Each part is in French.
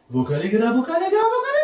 Vocaligra, vocaligra,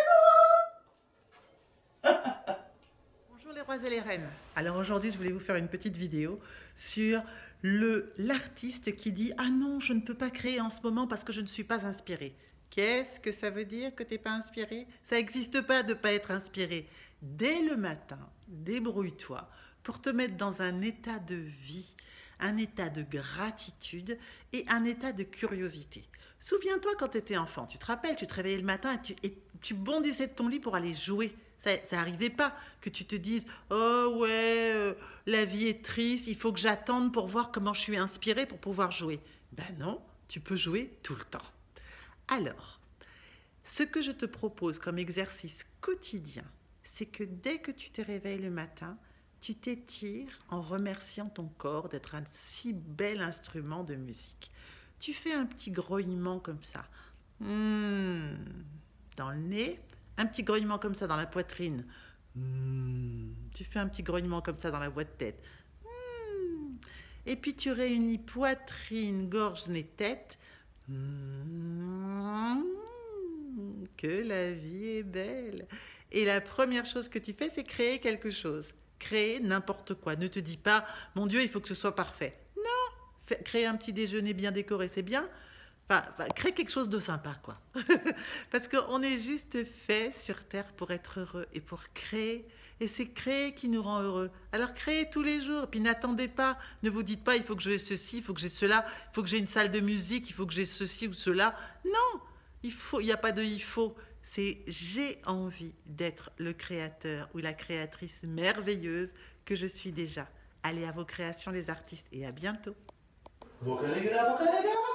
Bonjour les rois et les reines. Alors aujourd'hui, je voulais vous faire une petite vidéo sur l'artiste qui dit « Ah non, je ne peux pas créer en ce moment parce que je ne suis pas inspiré ». Qu'est-ce que ça veut dire que tu n'es pas inspiré? Ça n'existe pas de ne pas être inspiré. Dès le matin, débrouille-toi pour te mettre dans un état de vie, un état de gratitude et un état de curiosité. Souviens-toi quand tu étais enfant, tu te rappelles, tu te réveillais le matin et tu bondissais de ton lit pour aller jouer. Ça n'arrivait pas que tu te dises « Oh ouais, la vie est triste, il faut que j'attende pour voir comment je suis inspirée pour pouvoir jouer. » Ben non, tu peux jouer tout le temps. Alors, ce que je te propose comme exercice quotidien, c'est que dès que tu te réveilles le matin, tu t'étires en remerciant ton corps d'être un si bel instrument de musique. Tu fais un petit grognement comme ça, dans le nez, un petit grognement comme ça dans la poitrine. Tu fais un petit grognement comme ça dans la voie de tête. Et puis tu réunis poitrine, gorge, nez, tête. Que la vie est belle. Et la première chose que tu fais, c'est créer quelque chose. Créer n'importe quoi. Ne te dis pas, mon Dieu, il faut que ce soit parfait. Non, créer un petit déjeuner bien décoré, c'est bien. Enfin, crée quelque chose de sympa, quoi. Parce qu'on est juste fait sur Terre pour être heureux et pour créer. Et c'est créer qui nous rend heureux. Alors créez tous les jours. Puis n'attendez pas. Ne vous dites pas, il faut que j'ai ceci, il faut que j'ai cela, il faut que j'ai une salle de musique, il faut que j'ai ceci ou cela. Non, il n'y a pas de il faut. C'est j'ai envie d'être le créateur ou la créatrice merveilleuse que je suis déjà. Allez à vos créations les artistes et à bientôt. vocaligra, vocaligra.